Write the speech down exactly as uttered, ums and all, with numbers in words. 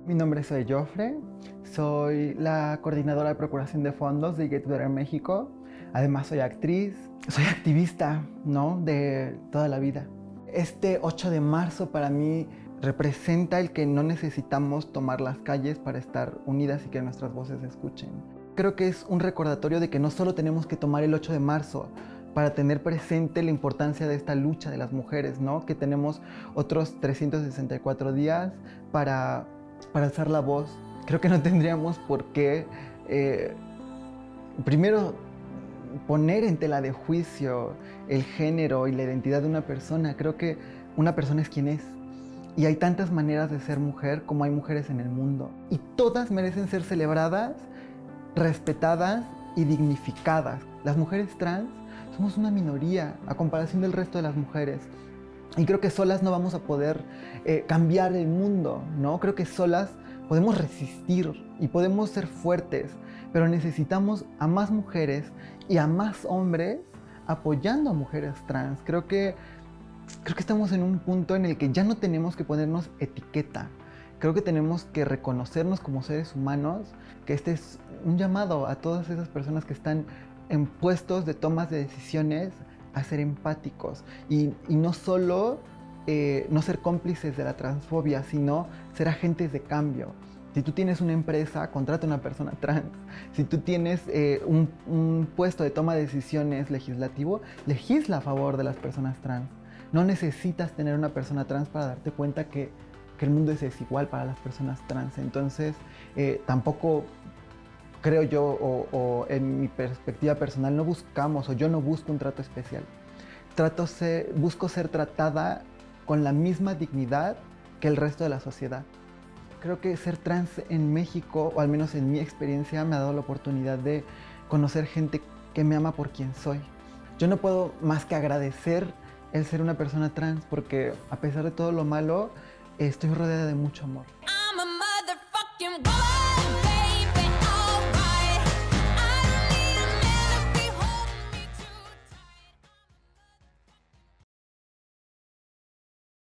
Mi nombre es Zoe Joffre, soy la coordinadora de procuración de fondos de Get Better México. Además soy actriz, soy activista, ¿no? De toda la vida. Este ocho de marzo para mí representa el que no necesitamos tomar las calles para estar unidas y que nuestras voces se escuchen. Creo que es un recordatorio de que no solo tenemos que tomar el ocho de marzo para tener presente la importancia de esta lucha de las mujeres, ¿no? Que tenemos otros trescientos sesenta y cuatro días para, para alzar la voz. Creo que no tendríamos por qué, eh, primero, poner en tela de juicio el género y la identidad de una persona. Creo que una persona es quien es. Y hay tantas maneras de ser mujer como hay mujeres en el mundo. Y todas merecen ser celebradas, respetadas y dignificadas. Las mujeres trans somos una minoría a comparación del resto de las mujeres. Y creo que solas no vamos a poder eh, cambiar el mundo, ¿no? Creo que solas podemos resistir y podemos ser fuertes, pero necesitamos a más mujeres y a más hombres apoyando a mujeres trans. Creo que, creo que estamos en un punto en el que ya no tenemos que ponernos etiqueta. Creo que tenemos que reconocernos como seres humanos, que este es un llamado a todas esas personas que están en puestos de tomas de decisiones a ser empáticos y, y no solo eh, no ser cómplices de la transfobia, sino ser agentes de cambio. Si tú tienes una empresa, contrata a una persona trans. Si tú tienes eh, un, un puesto de toma de decisiones legislativo, legisla a favor de las personas trans. No necesitas tener una persona trans para darte cuenta que, que el mundo es desigual para las personas trans. Entonces, eh, tampoco creo yo, o, o en mi perspectiva personal, no buscamos, o yo no busco un trato especial. Trato ser, busco ser tratada con la misma dignidad que el resto de la sociedad. Creo que ser trans en México, o al menos en mi experiencia, me ha dado la oportunidad de conocer gente que me ama por quien soy. Yo no puedo más que agradecer el ser una persona trans, porque a pesar de todo lo malo, estoy rodeada de mucho amor.